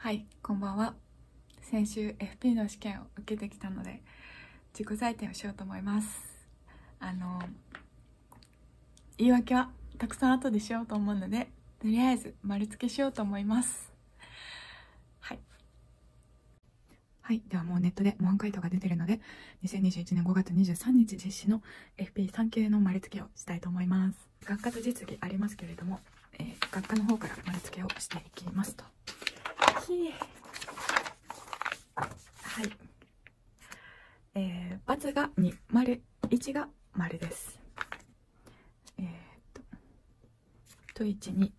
はい、こんばんは。先週 FP の試験を受けてきたので自己採点をしようと思います。言い訳はたくさん後でしようと思うので、とりあえず丸付けしようと思います。はい、ではもうネットで模範解答が出ているので、2021年5月23日実施の FP3 級の丸付けをしたいと思います。学科と実技ありますけれども、学科の方から丸付けをしていきますと。はい。×が2、丸1が丸です。問1、2。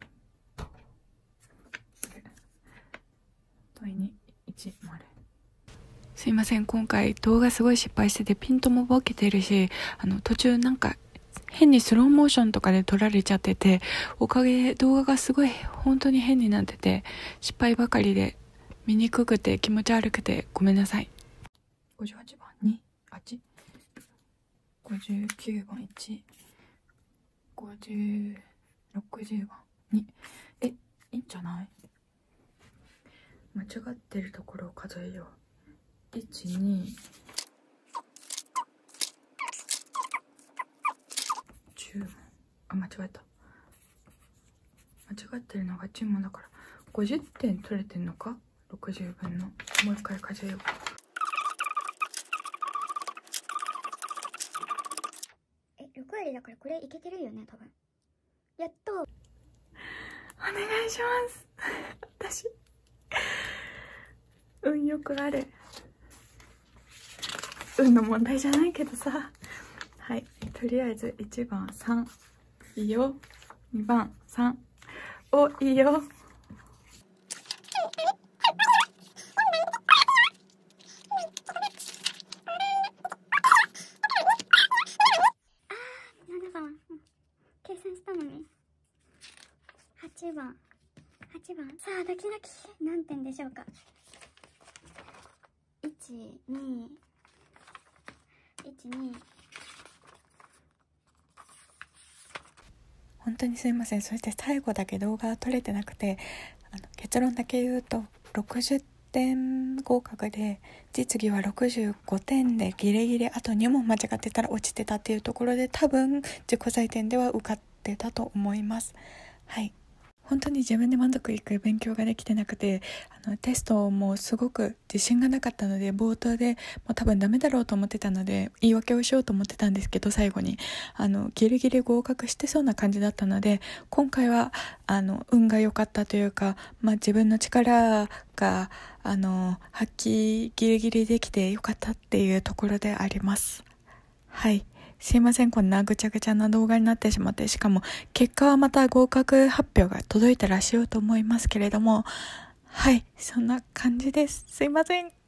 問2、1、丸。すいません、今回動画すごい失敗しててピントもボケてるし、途中なんか変にスローモーションとかで撮られちゃってて、おかげで動画がすごい本当に変になってて、失敗ばかりで見にくくて気持ち悪くてごめんなさい。58番2、8、59番1、60、60番2。いいんじゃない？間違ってるところを数えよう。1、2、10問。間違えた。間違ってるのが10問だから50点取れてんのか。60分のもう一回数えよう。 6割だからこれいけてるよね、多分。やっと。お願いします。私運よくあれ。運の問題じゃないけどさ。はい、とりあえず1番3いいよ。2番3お、いいよ。 7番、計算したのに。8番さあドキドキ。何点でしょうか。1、2、 本当にすいません。そして最後だけ動画撮れてなくて、結論だけ言うと60点合格で、実技は65点でギリギリあと2問間違ってたら落ちてたっていうところで、多分自己採点では受かってたと思います。はい、本当に自分で満足いく勉強ができてなくて、テストもすごく自信がなかったので、冒頭でもう多分ダメだろうと思ってたので言い訳をしようと思ってたんですけど、最後にギリギリ合格してそうな感じだったので、今回は運が良かったというか、自分の力が発揮ギリギリできて良かったっていうところであります。はい、すいません、こんなぐちゃぐちゃな動画になってしまって、しかも結果はまた合格発表が届いたらしようと思いますけれども、はい、そんな感じです。すいません。